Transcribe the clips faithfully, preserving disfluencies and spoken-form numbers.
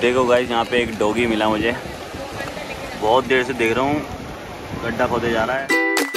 देखो गाइस, यहाँ पे एक डॉगी मिला मुझे, बहुत देर से देख रहा हूँ, गड्ढा खोदे जा रहा है।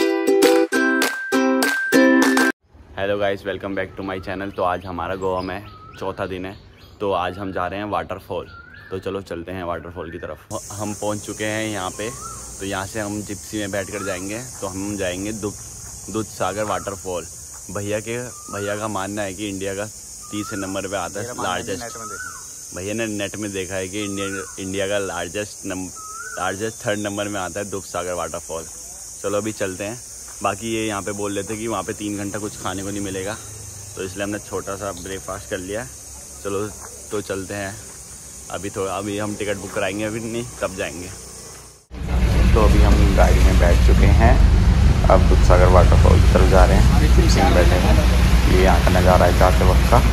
Hello guys, welcome back to my channel. तो आज हमारा गोवा में चौथा दिन है, तो आज हम जा रहे हैं वाटरफॉल। तो चलो चलते हैं वाटरफॉल की तरफ। हम पहुँच चुके हैं यहाँ पे, तो यहाँ से हम जिप्सी में बैठ कर जाएंगे। तो हम जाएंगे दूध सागर वाटरफॉल। भैया के भैया का मानना है कि इंडिया का तीसरे नंबर पे आता है लार्जेस्ट। भैया ने नेट में देखा है कि इंडिया इंडिया का लार्जेस्ट लार्जेस्ट थर्ड नंबर में आता है दूध सागर वाटरफॉल। चलो अभी चलते हैं। बाकी ये यहाँ पे बोल रहे थे कि वहाँ पे तीन घंटा कुछ खाने को नहीं मिलेगा, तो इसलिए हमने छोटा सा ब्रेकफास्ट कर लिया। चलो तो चलते हैं। अभी थोड़ा अभी हम टिकट बुक कराएंगे, अभी नहीं तब जाएंगे। तो अभी हम गाड़ी में बैठ चुके हैं, अब दूध सागर वाटरफॉल की तरफ जा रहे हैं। जिप्सी में बैठे हैं। ये यहाँ का नज़ारा है जाते वक्त का।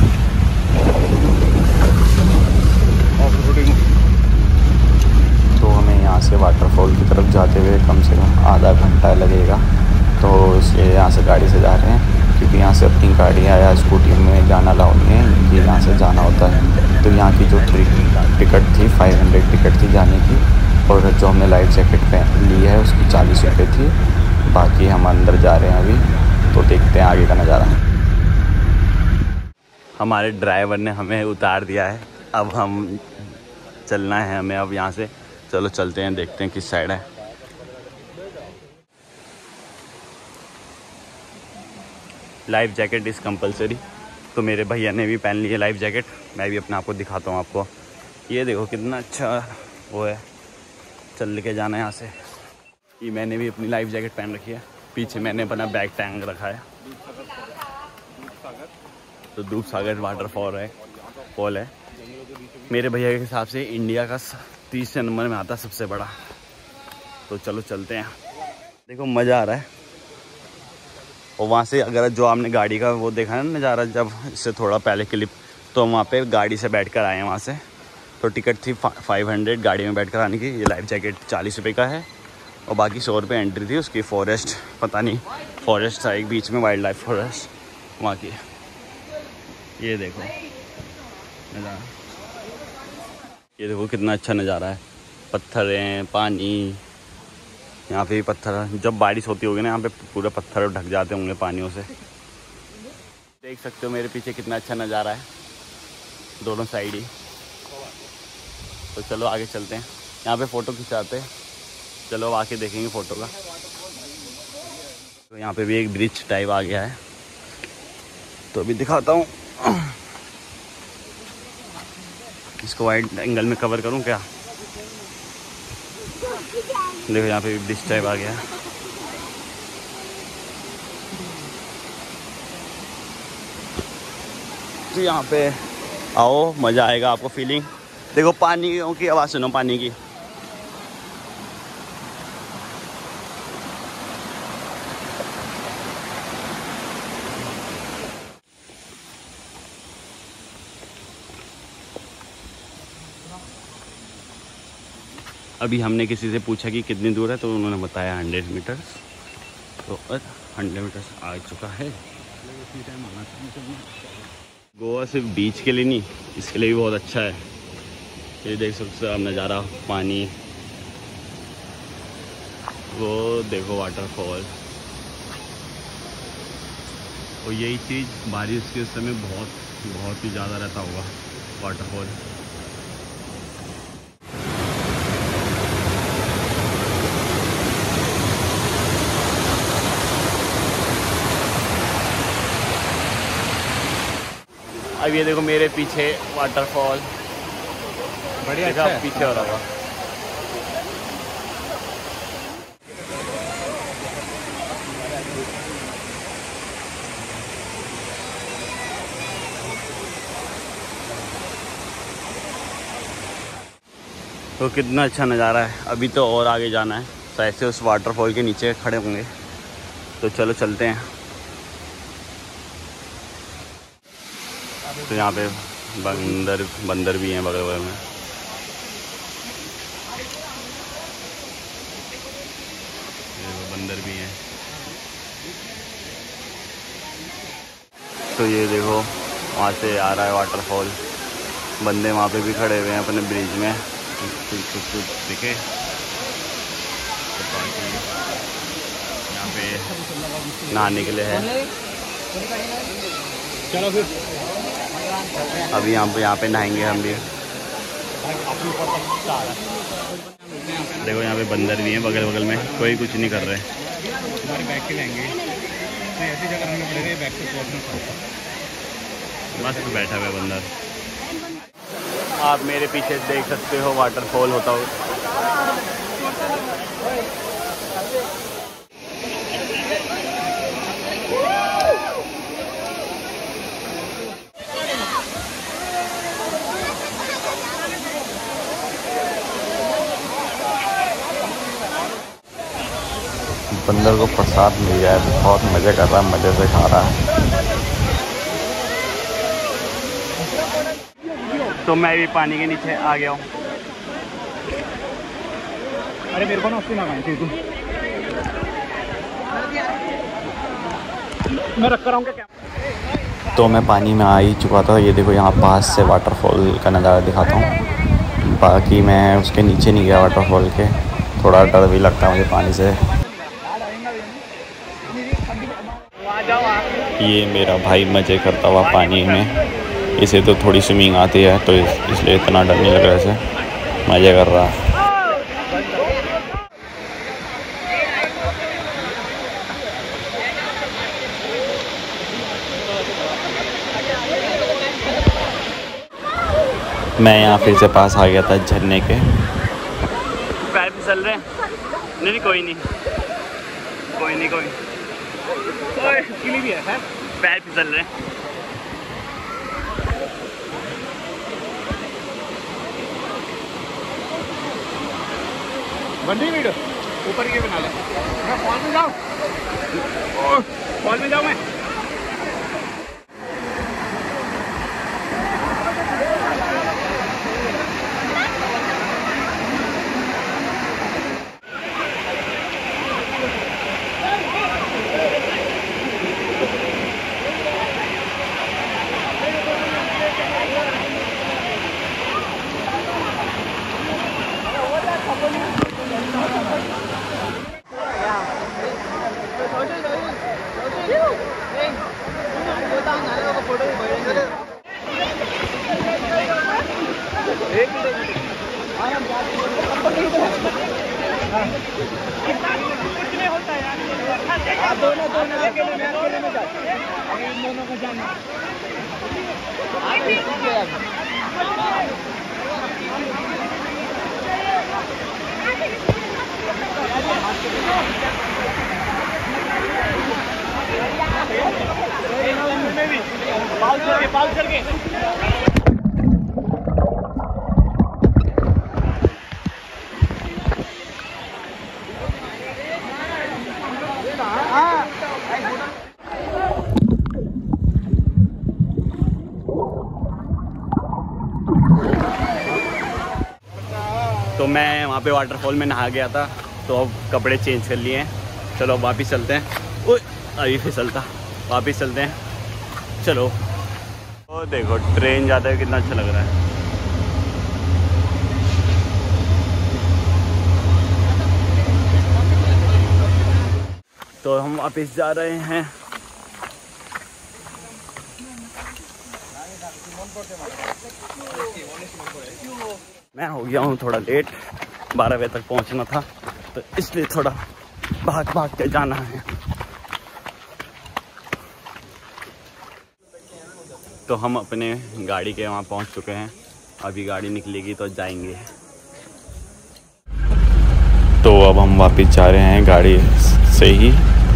तो हमें यहाँ से वाटरफॉल की तरफ जाते हुए कम से कम आधा घंटा लगेगा, तो इसलिए यहाँ से गाड़ी से जा रहे हैं, क्योंकि यहाँ से अपनी गाड़ियाँ या स्कूटी में जाना अलाउ नहीं है, ये यहाँ से जाना होता है। तो यहाँ की जो टिकट थी फाइव हंड्रेड टिकट थी जाने की, और जो हमने लाइफ जैकेट पहन ली है उसकी चालीस रुपये थी। बाकी हम अंदर जा रहे हैं अभी, तो देखते हैं आगे का नज़ारा। हमारे ड्राइवर ने हमें उतार दिया है, अब हम चलना है हमें अब यहाँ से। चलो चलते हैं, देखते हैं किस साइड है। लाइफ जैकेट इज़ कंपलसरी, तो मेरे भैया ने भी पहन ली है लाइफ जैकेट। मैं भी अपने आप को दिखाता हूँ आपको। ये देखो कितना अच्छा वो है, चल के जाना है यहाँ से। ये मैंने भी अपनी लाइफ जैकेट पहन रखी है, पीछे मैंने अपना बैग टांग रखा है। तो दूध सागर वाटरफॉल है फॉल है मेरे भैया के हिसाब से इंडिया का तीसरे नंबर में आता है सबसे बड़ा। तो चलो चलते हैं। देखो मज़ा आ रहा है। और वहाँ से अगर जो आपने गाड़ी का वो देखा है ना नज़ारा, जब इससे थोड़ा पहले क्लिप, तो हम वहाँ पे गाड़ी से बैठ कर आए हैं वहाँ से। तो टिकट थी फाइव हंड्रेड गाड़ी में बैठ कर आने की। ये लाइफ जैकेट चालीस रुपये का है, और बाकी सौ रुपये एंट्री थी उसकी। फॉरेस्ट पता नहीं फॉरेस्ट था एक बीच में, वाइल्ड लाइफ फॉरेस्ट वहाँ की। ये देखो नज़ारा, ये देखो कितना अच्छा नज़ारा है। पत्थर हैं, पानी, यहाँ पे भी पत्थर है। जब बारिश होती होगी ना, यहाँ पे पूरे पत्थर ढक जाते होंगे पानियों से। देख सकते हो मेरे पीछे कितना अच्छा नज़ारा है, दोनों साइड ही। तो चलो आगे चलते हैं, यहाँ पे फ़ोटो खिंचाते हैं। चलो आके देखेंगे फ़ोटो का। तो यहाँ पे भी एक ब्रिज टाइप आ गया है, तो अभी दिखाता हूँ। इसको वाइड एंगल में कवर करूँ क्या? देखो यहाँ पे ब्रिज टाइप आ गया है। तो यहाँ पे आओ, मज़ा आएगा आपको फीलिंग। देखो पानी की आवाज़ सुनो, पानी की। अभी हमने किसी से पूछा कि कितनी दूर है, तो उन्होंने बताया हंड्रेड मीटर्स। तो हंड्रेड मीटर्स आ चुका है। गोवा सिर्फ बीच के लिए नहीं, इसके लिए भी बहुत अच्छा है। ये देख सकते हो आप नज़ारा, पानी, वो देखो वाटरफॉल। और यही चीज़ बारिश के समय बहुत बहुत ही ज़्यादा रहता होगा वाटरफॉल। अब ये देखो मेरे पीछे वाटरफॉल, बढ़िया अच्छा है। पीछे हो रहा होगा। तो कितना अच्छा नज़ारा है। अभी तो और आगे जाना है, शायद से उस वाटरफॉल के नीचे खड़े होंगे। तो चलो चलते हैं। तो यहाँ पे बंदर बंदर भी हैं बगल बगल में। बंदर भी हैं। तो ये देखो वहाँ से आ रहा है वाटरफॉल। बंदे वहाँ पे भी खड़े हुए हैं अपने ब्रिज में, कुछ कुछ कुछ दिखे। तो बाकी यहाँ पे नहाने के लिए है। चलो फिर अभी यहाँ पे यहाँ पे नहाएंगे हम भी। देखो यहाँ पे बंदर भी हैं बगल बगल में, कोई कुछ नहीं कर रहे। हमारे बैग के लेंगे ऐसी जगह रहना पड़ेगा, बैग से मस्त बैठा हुआ बंदर। आप मेरे पीछे देख सकते हो वाटरफॉल होता हो। बंदर को प्रसाद मिल गया है, बहुत मज़े कर रहा है, मज़े से खा रहा है। तो मैं भी पानी के नीचे आ गया हूँ। अरे मेरे को ना उसकी मंगाई थी तू, मैं रख कर आऊँगा क्या। तो मैं पानी में आ ही चुका था। ये देखो यहाँ पास से वाटरफॉल का नज़ारा दिखाता हूँ। बाकी मैं उसके नीचे नहीं गया वाटरफॉल के, थोड़ा डर भी लगता है मुझे पानी से। ये मेरा भाई मज़े करता हुआ पानी में, इसे तो थोड़ी स्विमिंग आती है तो इसलिए इतना डर नहीं लग रहा, इसे मज़े कर रहा है। मैं यहाँ फिर से पास आ गया था झरने के। पैर फिसल रहे हैं? नहीं नहीं कोई नहीं कोई नहीं कोई कोई भी है, पैर फिसल रहे हैं। बंदी वीडियो ऊपर के बना ले। मैं फॉल में जाऊँ, फॉल में जाऊँ मैं। दोनों दोनों अकेले में अकेले में जा, अभी इन दोनों को जाना। पाल चल के पाल चल के तो मैं वहाँ पे वाटरफॉल में नहा गया था, तो अब कपड़े चेंज कर लिए हैं। चलो अब वापिस चलते हैं। ओए अभी फिसलता, वापिस चलते हैं। चलो। ओ देखो ट्रेन जाता है, कितना अच्छा लग रहा है। तो हम वापिस जा रहे हैं। मैं हो गया हूँ थोड़ा लेट, बारह बजे तक पहुँचना था, तो इसलिए थोड़ा भाग भाग के जाना है। तो हम अपने गाड़ी के वहाँ पहुँच चुके हैं, अभी गाड़ी निकलेगी तो जाएंगे। तो अब हम वापस जा रहे हैं गाड़ी से ही।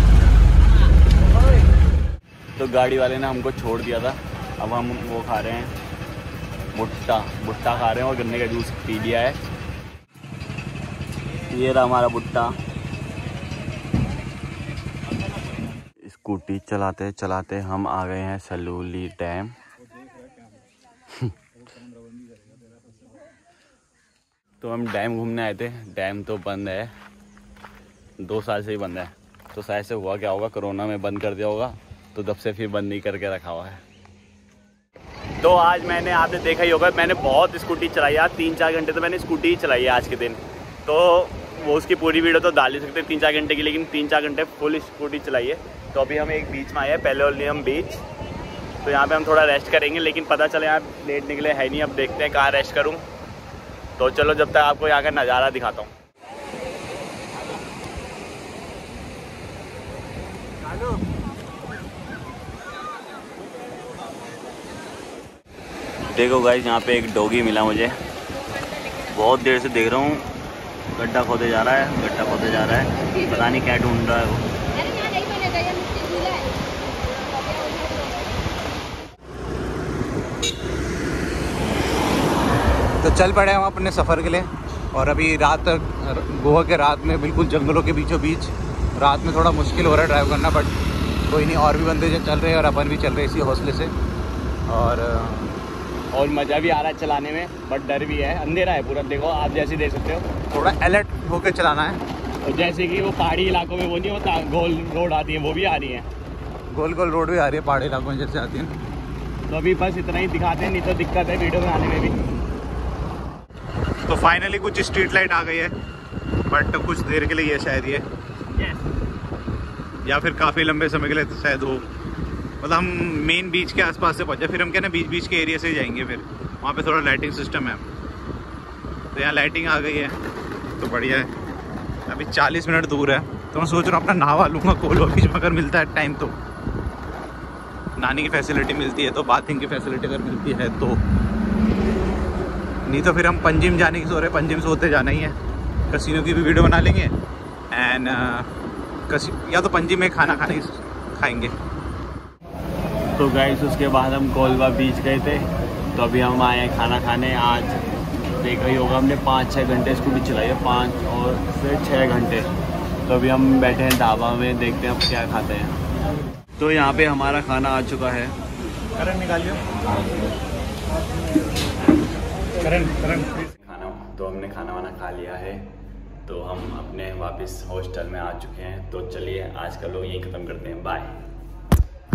तो गाड़ी वाले ने हमको छोड़ दिया था, अब हम वो खा रहे हैं भुट्टा भुट्टा खा रहे हैं और गन्ने का जूस पी लिया है। ये रहा हमारा भुट्टा। स्कूटी चलाते चलाते हम आ गए हैं सलूली डैम। तो हम डैम घूमने आए थे, डैम तो बंद है, दो साल से ही बंद है। तो शायद से हुआ क्या होगा, कोरोना में बंद कर दिया होगा, तो तब से फिर बंद नहीं करके रखा हुआ है। तो आज मैंने, आपने देखा ही होगा, मैंने बहुत स्कूटी चलाई यार, तीन चार घंटे तो मैंने स्कूटी ही चलाई है आज के दिन। तो वो उसकी पूरी वीडियो तो डाल ही सकते तीन चार घंटे की, लेकिन तीन चार घंटे फुल स्कूटी चलाई है। तो अभी हम एक बीच में आए हैं, पैलेओलियम बीच। तो यहाँ पे हम थोड़ा रेस्ट करेंगे, लेकिन पता चले यहाँ लेट निकले है नहीं। अब देखते हैं कहाँ रेस्ट करूँ। तो चलो जब तक आपको यहाँ का नज़ारा दिखाता हूँ। देखो गाइस, यहाँ पे एक डॉगी मिला मुझे, बहुत देर से देख रहा हूँ। गड्ढा खोदे जा रहा है, गड्ढा खोदे जा रहा है, पता नहीं क्या ढूंढ रहा है वो। तो चल पड़े हम अपने सफ़र के लिए। और अभी रात, गोवा के रात में बिल्कुल जंगलों के बीचों बीच, रात में थोड़ा मुश्किल हो रहा है ड्राइव करना, बट कोई नहीं, और भी बंदे जो चल रहे हैं और अपन भी चल रहे हैं इसी हौसले से। और और मज़ा भी आ रहा है चलाने में, बट डर भी है, अंधेरा है पूरा। देखो आप जैसे देख सकते हो, थोड़ा अलर्ट होकर चलाना है। और जैसे कि वो पहाड़ी इलाकों में वो नहीं होता, गोल रोड आती है, वो भी आ रही है, गोल गोल रोड भी आ रही है पहाड़ी इलाकों में जैसे आती है। तो अभी बस इतना ही दिखाते हैं, नहीं तो दिक्कत है वीडियो बनाने में भी। तो फाइनली कुछ स्ट्रीट लाइट आ गई है, बट कुछ देर के लिए ये शायद ये या फिर काफ़ी लंबे समय के लिए तो शायद हो, मतलब हम मेन बीच के आसपास से पहुंचे, फिर हम क्या ना बीच बीच के एरिया से ही जाएंगे, फिर वहाँ पे थोड़ा लाइटिंग सिस्टम है। तो यहाँ लाइटिंग आ गई है तो बढ़िया है। अभी चालीस मिनट दूर है, तो मैं सोच रहा हूँ अपना नहावा लूँगा कोलवा बीच में, अगर मिलता है टाइम तो। नहाने की फैसिलिटी मिलती है तो, बाथिंग की फैसिलिटी अगर मिलती है तो, नहीं तो फिर हम पंजिम जाने की सोच रहे हैं। पंजिम से होते जाना ही है, कसिनो की भी वीडियो बना लेंगे एंड कसी या तो पंजिम में खाना खाने खाएंगे। तो गाइस उसके बाद हम कोलवा बीच गए थे, तो अभी हम आए हैं खाना खाने। आज देखा ही होगा हमने पाँच छः घंटे स्कूटी चलाई है, पाँच और फिर छः घंटे। तो अभी हम बैठे हैं ढाबा में, देखते हैं अब क्या खाते हैं। तो यहाँ पे हमारा खाना आ चुका है। करण निकालिए करण करण खाना, तो हमने खाना वाना खा लिया है, तो हम अपने वापस हॉस्टल में आ चुके हैं। तो चलिए आज का लोग यहीं ख़त्म करते हैं, बाय।